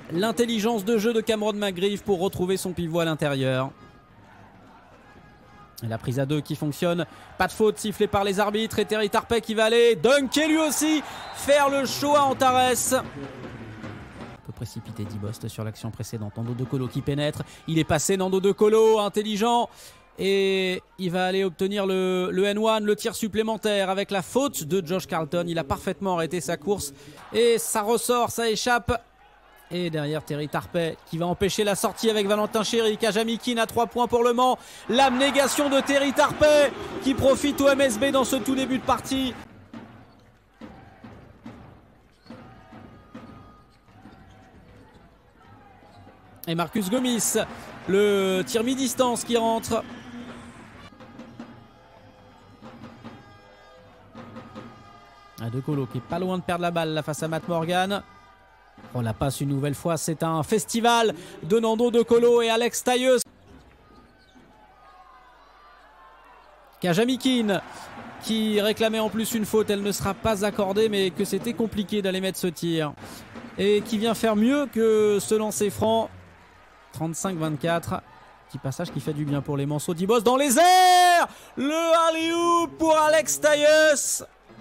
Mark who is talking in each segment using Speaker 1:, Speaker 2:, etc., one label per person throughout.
Speaker 1: l'intelligence de jeu de Cameron McGreevy pour retrouver son pivot à l'intérieur. Et la prise à 2 qui fonctionne, pas de faute sifflée par les arbitres et Terry Tarpey qui va aller dunker lui aussi, faire le show à Antares. Un peu précipité Dibost sur l'action précédente, Nando De Colo qui pénètre, il est passé Nando De Colo, intelligent. Et il va aller obtenir le N1, le tir supplémentaire avec la faute de Josh Carlton. Il a parfaitement arrêté sa course et ça ressort, ça échappe. Et derrière Terry Tarpey qui va empêcher la sortie avec Valentin Chéry. Kajamikin à 3 points pour le Mans. L'abnégation de Terry Tarpey qui profite au MSB dans ce tout début de partie. Et Marcus Gomis, le tir mi-distance qui rentre. De Colo qui est pas loin de perdre la balle là face à Matt Morgan. On la passe une nouvelle fois, c'est un festival de Nando De Colo et Alex Tailleus. Kajamikin qui réclamait en plus une faute, elle ne sera pas accordée mais que c'était compliqué d'aller mettre ce tir. Et qui vient faire mieux que ce lancer franc. 35-24. Petit passage qui fait du bien pour les Manceaux. Dibost dans les airs. Le alley-oop pour Alex Tailleus.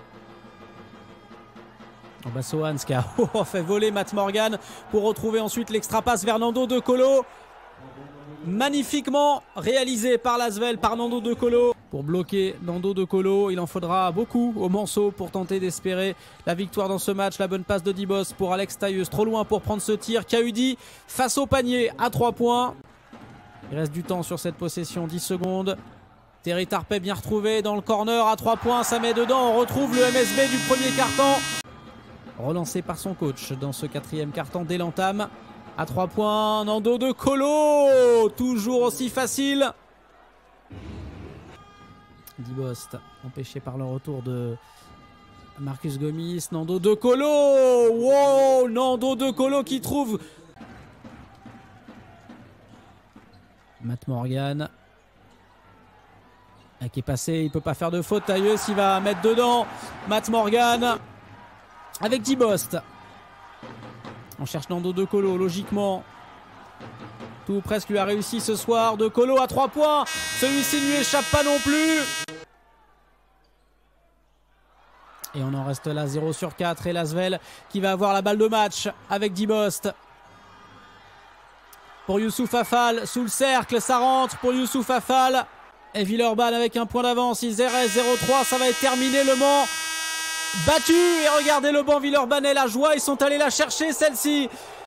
Speaker 1: Sohans qui a fait voler Matt Morgan pour retrouver ensuite l'extra passe vers Nando De Colo. Magnifiquement réalisé par l'Asvel, par Nando De Colo. Pour bloquer Nando De Colo, il en faudra beaucoup aux Manceaux pour tenter d'espérer la victoire dans ce match. La bonne passe de Dibost pour Alex Tailleus, trop loin pour prendre ce tir. Kaudi face au panier à 3 points. Il reste du temps sur cette possession, 10 secondes. Terry Tarpey bien retrouvé dans le corner à 3 points, ça met dedans. On retrouve le MSB du premier quart-temps. Relancé par son coach dans ce 4e quart-temps dès l'entame. À 3 points, Nando De Colo, toujours aussi facile. Dibost, empêché par le retour de Marcus Gomis. Nando De Colo, wow, Nando De Colo qui trouve Matt Morgan. Qui est passé, il ne peut pas faire de faute. Tailleus, il va mettre dedans. Matt Morgan. Avec Dibost. On cherche Nando De Colo, logiquement. Tout presque lui a réussi ce soir. De Colo à 3 points. Celui-ci ne lui échappe pas non plus. Et on en reste là 0 sur 4. Et l'Asvel qui va avoir la balle de match avec Dibost. Pour Youssouf Affal, sous le cercle, ça rentre pour Youssouf Affal. Et Villeurbanne avec un point d'avance. Il reste 0-3, ça va être terminé. Le Mans battu, et regardez le banc Villeurbanne, la joie, ils sont allés la chercher celle-ci.